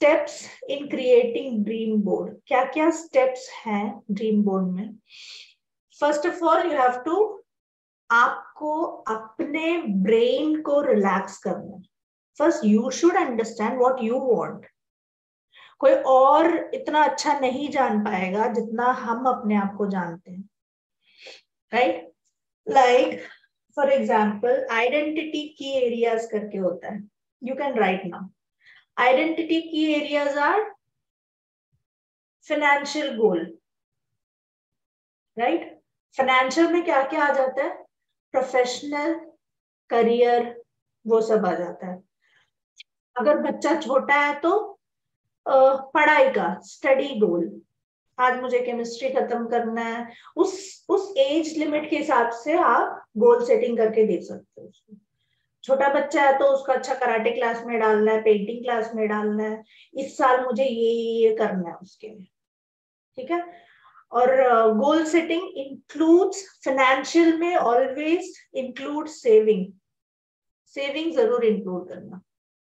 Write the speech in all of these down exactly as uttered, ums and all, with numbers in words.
Steps in creating dream board, क्या क्या steps हैं ड्रीम बोर्ड में? First of all you have to, आपको अपने ब्रेन को रिलैक्स करना है। First you should understand what you want. कोई और इतना अच्छा नहीं जान पाएगा जितना हम अपने आप को जानते हैं, right? Like for example identity की एरियाज करके होता है, you can write now. Identity की areas are financial goal, right? Financial में क्या क्या आ जाता है? प्रोफेशनल, करियर, वो सब आ जाता है। अगर बच्चा छोटा है तो पढ़ाई का स्टडी गोल, आज मुझे केमिस्ट्री खत्म करना है, उस उस एज लिमिट के हिसाब से आप गोल सेटिंग करके दे सकते हो उसको। छोटा बच्चा है तो उसको अच्छा कराटे क्लास में डालना है, पेंटिंग क्लास में डालना है, इस साल मुझे ये ये करना है उसके लिए, ठीक है? और गोल सेटिंग इंक्लूड्स, फाइनेंशियल में ऑलवेज इंक्लूड सेविंग, सेविंग जरूर इंक्लूड करना।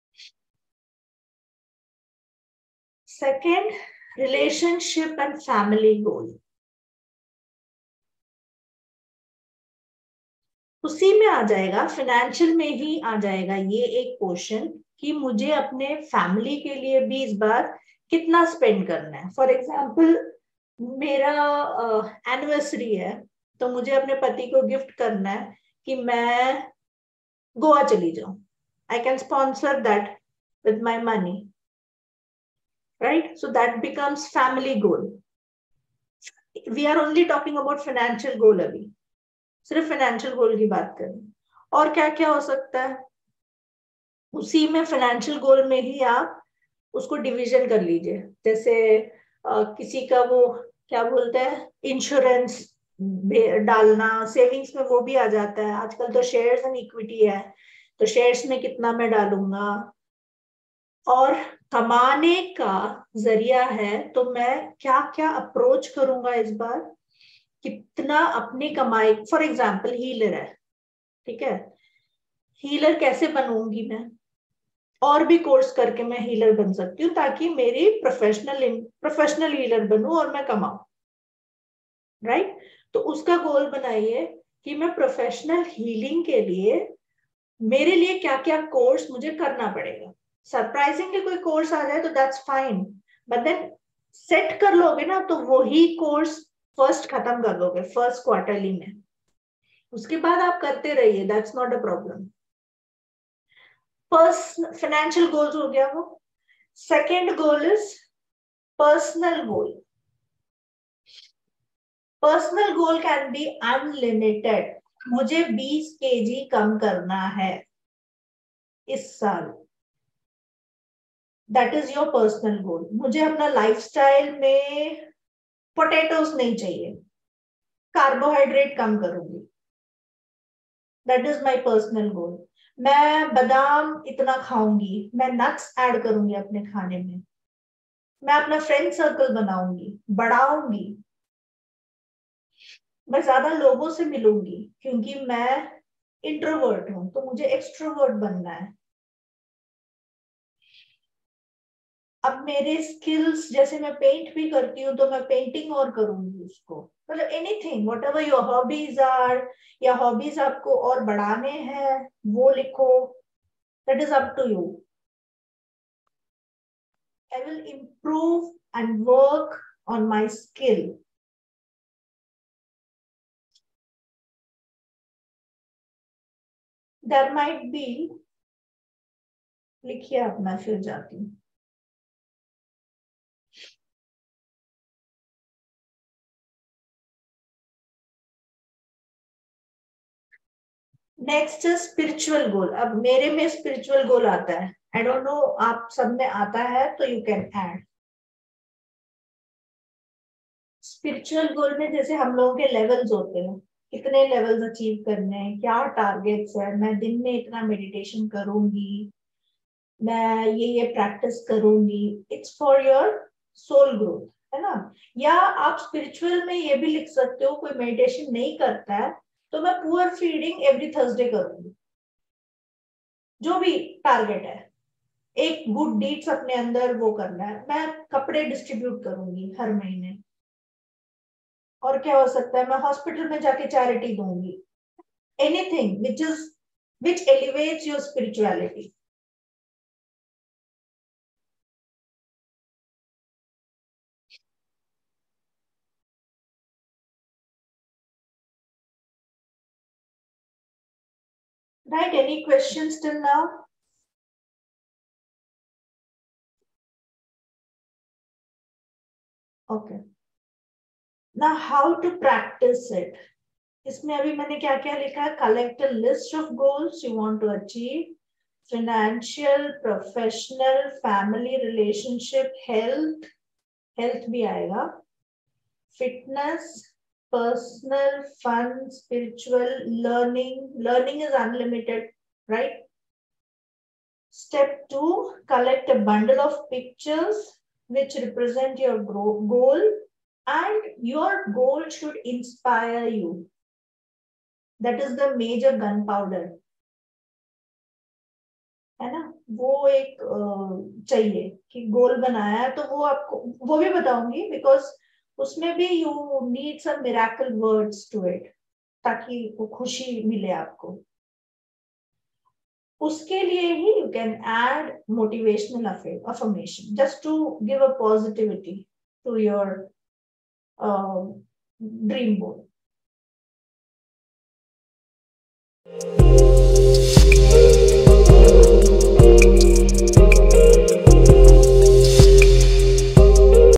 Second, relationship and family goal, उसी में आ जाएगा, फाइनेंशियल में ही आ जाएगा ये एक पोर्शन कि मुझे अपने फैमिली के लिए भी इस बार कितना स्पेंड करना है। फॉर एग्जाम्पल मेरा एनिवर्सरी uh, है तो मुझे अपने पति को गिफ्ट करना है कि मैं गोवा चली जाऊं, I can sponsor that with my money, right? So that becomes family goal. We are only talking about financial goal, अभी सिर्फ फाइनेंशियल गोल की बात करें। और क्या क्या हो सकता है उसी में, फाइनेंशियल गोल में ही आप उसको डिवीजन कर लीजिए। जैसे आ, किसी का वो क्या बोलते हैं, इंश्योरेंस डालना, सेविंग्स में वो भी आ जाता है। आजकल तो शेयर्स एंड इक्विटी है, तो शेयर्स में कितना मैं डालूंगा, और कमाने का जरिया है तो मैं क्या क्या अप्रोच करूंगा इस बार, कितना अपनी कमाई। फॉर एग्जाम्पल हीलर है, ठीक है, हीलर कैसे बनूंगी मैं, और भी कोर्स करके मैं हीलर बन सकती हूँ ताकि मेरी प्रोफेशनल प्रोफेशनल हीलर बनूं और मैं कमाऊं, राइट? तो उसका गोल बनाइए कि मैं प्रोफेशनल हीलिंग के लिए मेरे लिए क्या क्या कोर्स मुझे करना पड़ेगा। सरप्राइजिंगली कोई कोर्स आ जाए तो that's fine, but then set कर लोगे ना तो वही कोर्स फर्स्ट खत्म कर लोगे फर्स्ट क्वार्टरली में, उसके बाद आप करते रहिए, that's not a problem. Personal financial goals हो गया वो। Second goal is personal goal. Personal goal can be unlimited. मुझे बीस केजी कम करना है इस साल, that is your personal goal. मुझे अपना लाइफस्टाइल में पोटैटोस नहीं चाहिए, कार्बोहाइड्रेट कम करूंगी, that is my personal goal. मैं बादाम इतना खाऊंगी, मैं नट्स ऐड करूंगी अपने खाने में, मैं अपना फ्रेंड सर्कल बनाऊंगी, बढ़ाऊंगी, मैं ज्यादा लोगों से मिलूंगी क्योंकि मैं इंट्रोवर्ट हूं तो मुझे एक्सट्रोवर्ट बनना है। अब मेरे स्किल्स, जैसे मैं पेंट भी करती हूँ तो मैं पेंटिंग और करूंगी उसको, मतलब anything whatever your hobbies are, या हॉबीज आपको और बढ़ाने हैं वो लिखो, that is up to you. I will improve and work on my skill. There might be, लिखिए आप, मैं फिर जाती हूँ। Next spiritual goal. अब मेरे में स्पिरिचुअल गोल आता है, आई डोंट नो आप सब में आता है तो you can add. Spiritual goal में जैसे हम लोगों के लेवल्स होते हैं, कितने लेवल्स अचीव करने हैं, क्या टारगेट्स है, मैं दिन में इतना मेडिटेशन करूंगी, मैं ये ये प्रैक्टिस करूंगी, it's for your soul growth, है ना? या आप स्पिरिचुअल में ये भी लिख सकते हो, कोई मेडिटेशन नहीं करता है तो मैं पुअर फीडिंग एवरी थर्सडे करूंगी, जो भी टारगेट है। एक गुड डीड्स अपने अंदर वो करना है। मैं कपड़े डिस्ट्रीब्यूट करूंगी हर महीने, और क्या हो सकता है, मैं हॉस्पिटल में जाके चैरिटी दूंगी। Anything which is which elevates your spirituality. Right, any questions till now? Okay, now how to practise it. इसमें अभी मैंने क्या क्या लिखा है, collect a list of goals you want to achieve, financial, professional, family, relationship, health, health भी आएगा, fitness, personal, fun, spiritual, learning. Learning is unlimited, right? Step two, collect a bundle of pictures which represent your goal, and your goal should inspire you. That is the major gunpowder, है ना? वो एक चाहिए कि गोल बनाया है, तो वो आपको वो भी बताऊंगी, बिकॉज उसमें भी you need some miracle words to it, ताकि वो खुशी मिले आपको। उसके लिए ही you can add motivational affirmation just to give a positivity to your dream board.